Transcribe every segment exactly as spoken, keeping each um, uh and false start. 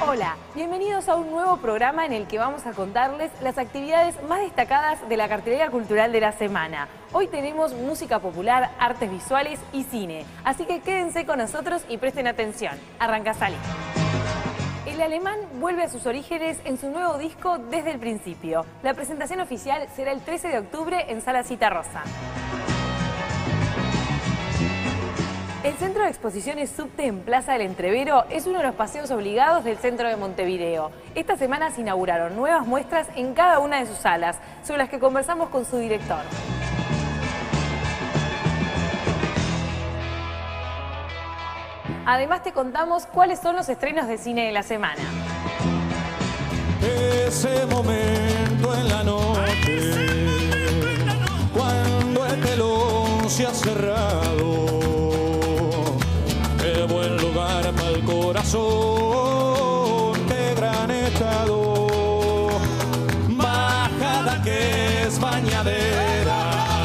Hola, bienvenidos a un nuevo programa en el que vamos a contarles las actividades más destacadas de la cartelera cultural de la semana. Hoy tenemos música popular, artes visuales y cine, así que quédense con nosotros y presten atención. Arranca Sally. El alemán vuelve a sus orígenes en su nuevo disco Desde el Principio. La presentación oficial será el trece de octubre en Sala Citarrosa. El Centro de Exposiciones Subte en Plaza del Entrevero es uno de los paseos obligados del centro de Montevideo. Esta semana se inauguraron nuevas muestras en cada una de sus salas, sobre las que conversamos con su director. Además te contamos cuáles son los estrenos de cine de la semana. Ese momento en la noche, cuando el telón se ha cerrado, qué buen lugar para el corazón, qué gran estado, bajada que es bañadera,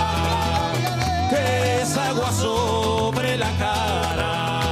que es agua sobre la cara.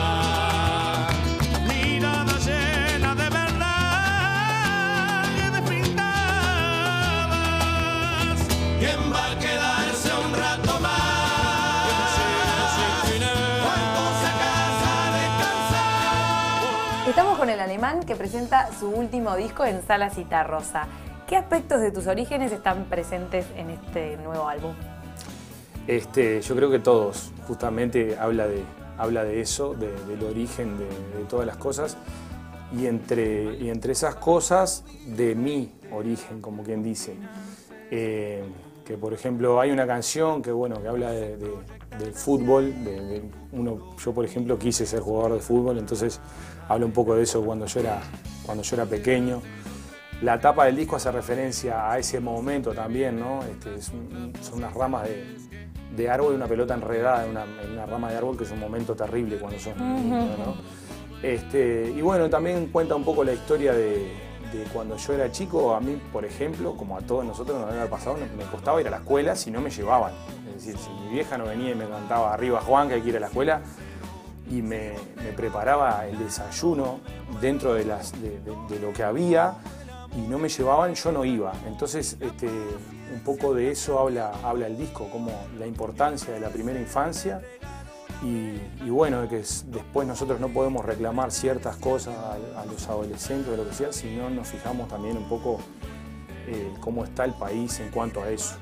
Estamos con el alemán que presenta su último disco en Sala Citarrosa. ¿Qué aspectos de tus orígenes están presentes en este nuevo álbum? Este, yo creo que todos, justamente habla de, habla de eso, de, del origen de, de todas las cosas y entre, y entre esas cosas de mi origen, como quien dice. Eh, que por ejemplo hay una canción que, bueno, que habla de, de, del fútbol, de, de uno, yo por ejemplo quise ser jugador de fútbol, entonces habla un poco de eso cuando yo era, cuando yo era pequeño. La tapa del disco hace referencia a ese momento también, ¿no? Este, es un, son unas ramas de, de árbol y una pelota enredada en una, en una rama de árbol, que es un momento terrible cuando sos uh-huh. niño, ¿no? Este, y bueno, también cuenta un poco la historia de, de cuando yo era chico. A mí, por ejemplo, como a todos nosotros nos había pasado, me costaba ir a la escuela si no me llevaban. Es decir, si mi vieja no venía y me cantaba arriba Juan, que hay que ir a la escuela, y me, me preparaba el desayuno dentro de, las, de, de, de lo que había y no me llevaban, yo no iba. Entonces este, un poco de eso habla, habla el disco, como la importancia de la primera infancia y, y bueno, de que después nosotros no podemos reclamar ciertas cosas a, a los adolescentes o lo que sea, si no nos fijamos también un poco eh, cómo está el país en cuanto a eso.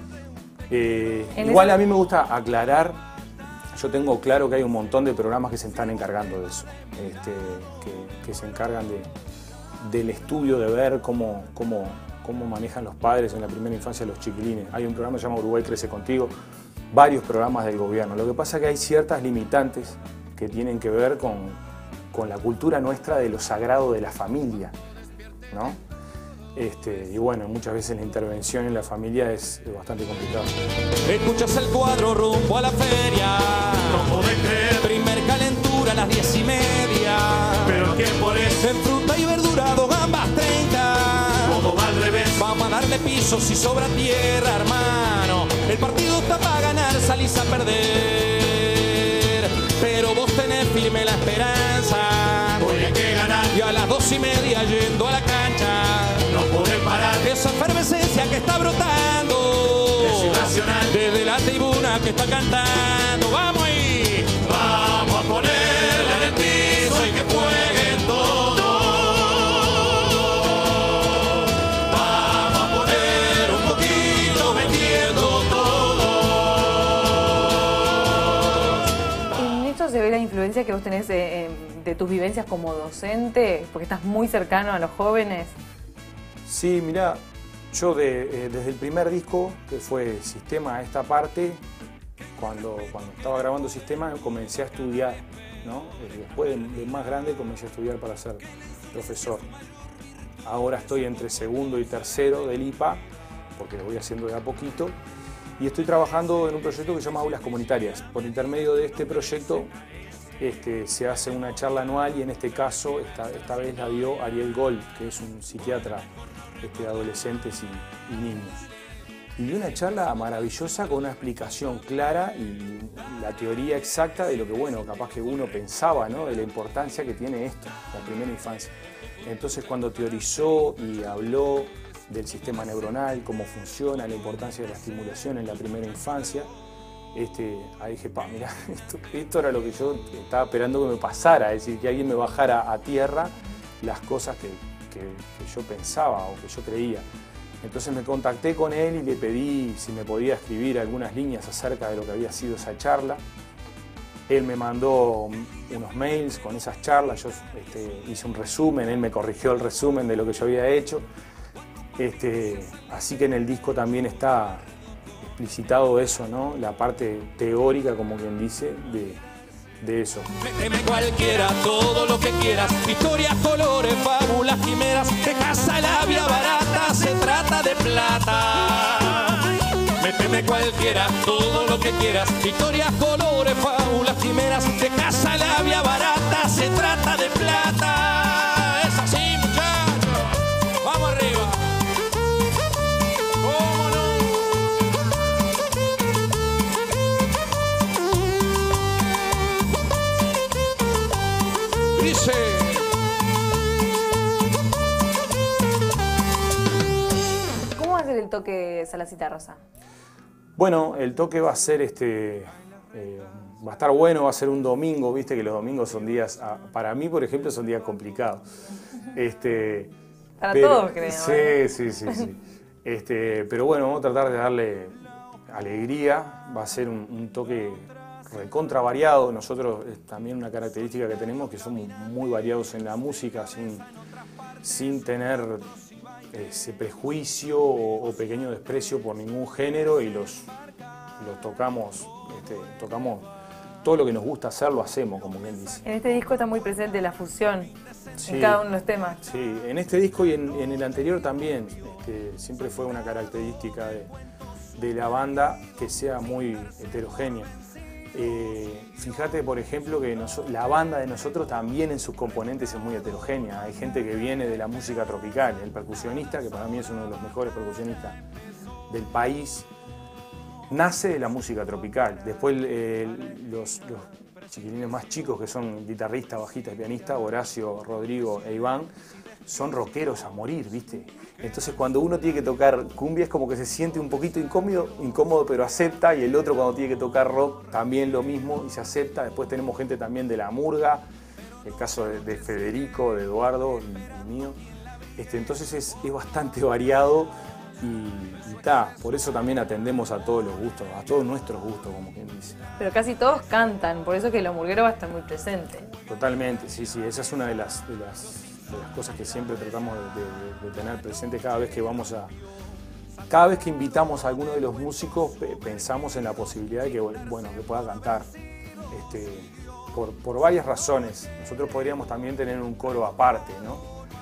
Eh, igual a mí me gusta aclarar. Yo tengo claro que hay un montón de programas que se están encargando de eso, este, que, que se encargan de, del estudio, de ver cómo, cómo, cómo manejan los padres en la primera infancia los chiquilines. Hay un programa que se llama Uruguay Crece Contigo, varios programas del gobierno. Lo que pasa es que hay ciertas limitantes que tienen que ver con, con la cultura nuestra de lo sagrado de la familia, ¿no? Este, y bueno, muchas veces la intervención en la familia es, es bastante complicada. Escuchas el cuadro rumbo a la feria, no podés creer, primer calentura a las diez y media, pero ¿qué por eso? En fruta y verdura, dos gambas treinta, todo va al revés, vamos a darle piso si sobra tierra, hermano, el partido está para ganar, salís a perder, pero vos tenés firme la esperanza, hoy hay que ganar, y a las dos y media yendo a la cancha, no podés parar esa efervescencia que está brotando, es irracional, desde la tribuna que está cantando. Vamos ahí, vamos a ponerle en el piso y que jueguen todos. Vamos a poner un poquito metiendo todo. En esto se ve la influencia que vos tenés de, de tus vivencias como docente, porque estás muy cercano a los jóvenes. Sí, mirá, yo de, eh, desde el primer disco, que fue Sistema a esta parte, cuando, cuando estaba grabando Sistema comencé a estudiar, ¿no? Después de, de más grande comencé a estudiar para ser profesor. Ahora estoy entre segundo y tercero del I P A, porque lo voy haciendo de a poquito, y estoy trabajando en un proyecto que se llama Aulas Comunitarias. Por intermedio de este proyecto este, se hace una charla anual y en este caso, esta, esta vez la dio Ariel Gold, que es un psiquiatra este, de adolescentes y, y niños. y di una charla maravillosa con una explicación clara y la teoría exacta de lo que, bueno, capaz que uno pensaba, ¿no? De la importancia que tiene esto, la primera infancia. Entonces, cuando teorizó y habló del sistema neuronal, cómo funciona, la importancia de la estimulación en la primera infancia, este, ahí dije, pa, mirá, esto, esto era lo que yo estaba esperando que me pasara, es decir, que alguien me bajara a tierra las cosas que, que, que yo pensaba o que yo creía. Entonces me contacté con él y le pedí si me podía escribir algunas líneas acerca de lo que había sido esa charla. Él me mandó unos mails con esas charlas, yo este, hice un resumen, él me corrigió el resumen de lo que yo había hecho. Este, así que en el disco también está explicitado eso, ¿no? La parte teórica, como quien dice, de, de eso. Méteme cualquiera, todo lo que quieras, historias, colores, fábulas, quimeras, de casa la vía barata, se trata de plata. Méteme cualquiera, todo lo que quieras, historias, colores, fábulas, quimeras, de casa la vía barata, se trata de plata. Es así, muchachos, vamos arriba. ¿Cómo no? Dice. ¿Cómo va a ser el toque Salacita Rosa? Bueno, el toque va a ser este, eh, va a estar bueno, va a ser un domingo, viste que los domingos son días, para mí por ejemplo son días complicados. Este, para pero, todos creo. Sí, ¿eh? sí, sí, sí. Este, pero bueno, vamos a tratar de darle alegría, va a ser un, un toque recontra variado. Nosotros es también una característica que tenemos que somos muy variados en la música, sin, sin tener ese prejuicio o, o pequeño desprecio por ningún género, y los, los tocamos, este, tocamos todo lo que nos gusta hacer, lo hacemos, como bien dice. En este disco está muy presente la fusión, sí, en cada uno de los temas. Sí, en este disco y en, en el anterior también, este, siempre fue una característica de, de la banda que sea muy heterogénea. Eh, fíjate, por ejemplo, que nos, la banda de nosotros también en sus componentes es muy heterogénea. Hay gente que viene de la música tropical. El percusionista, que para mí es uno de los mejores percusionistas del país, nace de la música tropical. Después eh, los, los chiquilines más chicos, que son guitarristas, bajistas y pianistas, Horacio, Rodrigo e Iván, son rockeros a morir, ¿viste? Entonces cuando uno tiene que tocar cumbia es como que se siente un poquito incómodo, incómodo pero acepta, y el otro cuando tiene que tocar rock también lo mismo y se acepta. Después tenemos gente también de la murga, el caso de, de Federico, de Eduardo y, y mío. Este, entonces es, es bastante variado y está, por eso también atendemos a todos los gustos, a todos nuestros gustos, como quien dice. Pero casi todos cantan, por eso que lo murguero va a estar muy presente. Totalmente, sí, sí, esa es una de las... De las de las cosas que siempre tratamos de, de, de tener presente cada vez que vamos a... Cada vez que invitamos a alguno de los músicos, pensamos en la posibilidad de que, bueno, que pueda cantar. Este, por, por varias razones. Nosotros podríamos también tener un coro aparte, ¿no?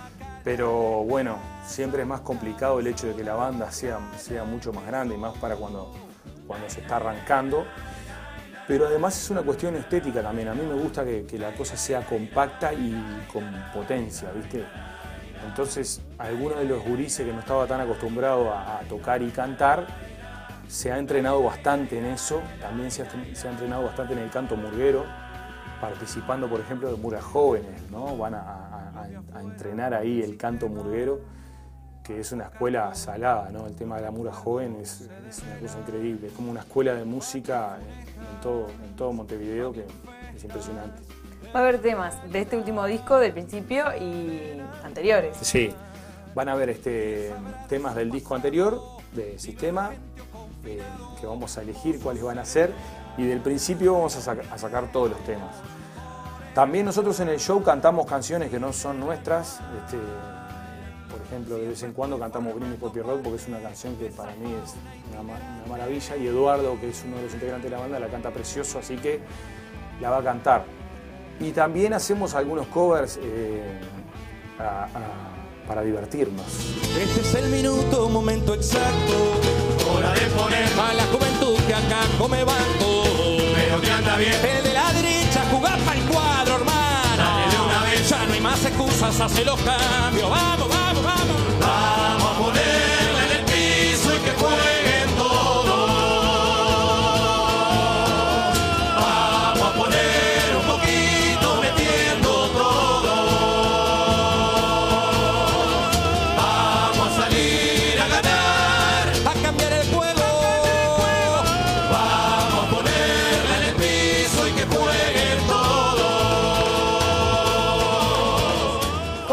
Pero bueno, siempre es más complicado el hecho de que la banda sea, sea mucho más grande, y más para cuando, cuando se está arrancando. Pero además es una cuestión estética también. A mí me gusta que, que la cosa sea compacta y con potencia, ¿viste? Entonces, alguno de los gurises que no estaba tan acostumbrado a, a tocar y cantar, se ha entrenado bastante en eso. También se ha, se ha entrenado bastante en el canto murguero, participando, por ejemplo, de murgas jóvenes, ¿no? Van a, a, a entrenar ahí el canto murguero, que es una escuela salada, ¿no? El tema de la murga joven es, es una cosa increíble. Es como una escuela de música en todo, en todo Montevideo, que es impresionante. Va a haber temas de este último disco, del principio y anteriores. Sí, van a haber este, temas del disco anterior, de Sistema, eh, que vamos a elegir cuáles van a ser, y del principio vamos a, sac a sacar todos los temas. También nosotros en el show cantamos canciones que no son nuestras. Este, por ejemplo, de vez en cuando cantamos Brindis por Pierrot, porque es una canción que para mí es una, una maravilla, y Eduardo, que es uno de los integrantes de la banda, la canta precioso, así que la va a cantar. Y también hacemos algunos covers eh, a, a, para divertirnos. Este es el minuto, momento exacto, hora de poner a la juventud que acá come banco, pero que anda bien. El de la derecha jugar para el cuadro, hermano. Dale de una vez, ya no hay más excusas, hace los cambios. Vamos, vamos, vamos. Vamos a ponerla en el piso y que jueguen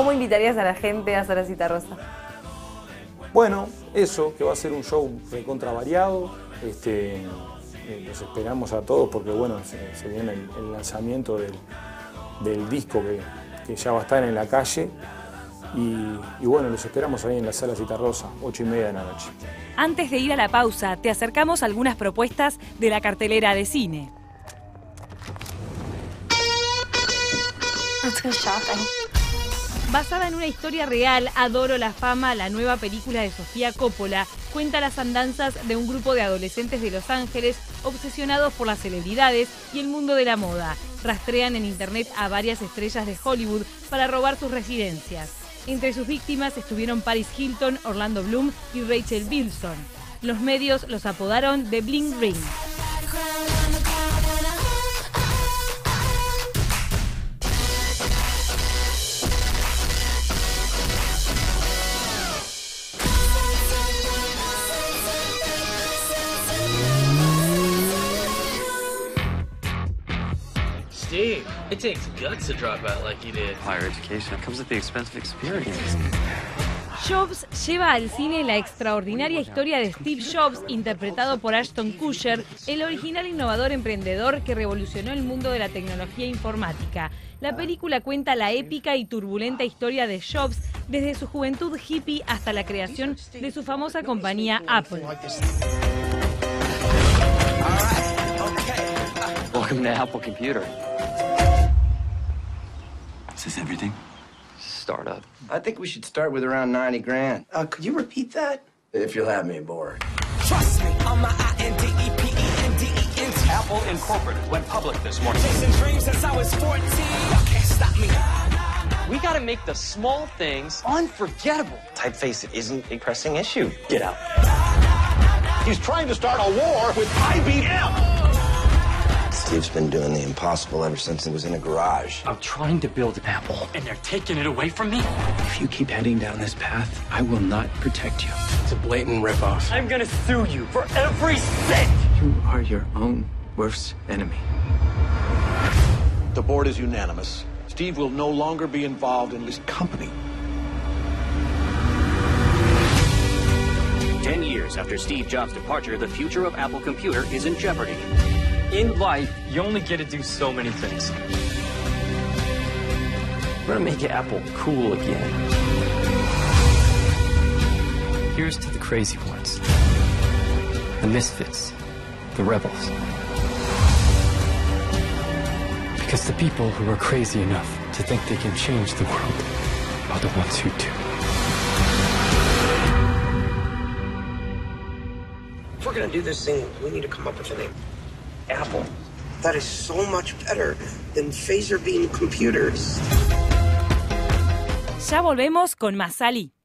¿Cómo invitarías a la gente a hacer la Cita Rosa? Bueno, eso, que va a ser un show recontra variado. Este, eh, los esperamos a todos porque bueno, se, se viene el, el lanzamiento del, del disco que, que ya va a estar en la calle. Y, y bueno, los esperamos ahí en la Sala Cita Rosa, ocho y media de la noche. Antes de ir a la pausa, te acercamos algunas propuestas de la cartelera de cine. Basada en una historia real, Adoro la fama, la nueva película de Sofía Coppola, cuenta las andanzas de un grupo de adolescentes de Los Ángeles obsesionados por las celebridades y el mundo de la moda. Rastrean en internet a varias estrellas de Hollywood para robar sus residencias. Entre sus víctimas estuvieron Paris Hilton, Orlando Bloom y Rachel Bilson. Los medios los apodaron The Bling Ring. Steve, it takes guts to drop out like you did. Higher education comes at the expense of experience. Jobs lleva al cine la extraordinaria historia de Steve Jobs, interpretado por Ashton Kutcher, el original innovador emprendedor que revolucionó el mundo de la tecnología informática. La película cuenta la épica y turbulenta historia de Jobs desde su juventud hippie hasta la creación de su famosa compañía Apple. Welcome to Apple Computer. Is this everything? Startup. I think we should start with around ninety grand. Uh, could you repeat that? If you'll have me aboard. Trust me, on my I N D E P E N D E N T. Apple Incorporated went public this morning. Chasing dreams since I was fourteen. Y'all can't stop me. We gotta make the small things unforgettable. Typeface isn't a pressing issue. Get out. He's trying to start a war with I B M. Steve's been doing the impossible ever since he was in a garage. I'm trying to build an Apple, and they're taking it away from me. If you keep heading down this path, I will not protect you. It's a blatant ripoff. I'm gonna sue you for every cent! You are your own worst enemy. The board is unanimous. Steve will no longer be involved in this company. Ten years after Steve Jobs' departure, the future of Apple Computer is in jeopardy. In life, you only get to do so many things. We're gonna make Apple cool again. Here's to the crazy ones. The misfits. The rebels. Because the people who are crazy enough to think they can change the world are the ones who do. If we're gonna do this thing, we need to come up with a name. Apple. That is so much better than phaser beam computers. Ya volvemos con más Sally.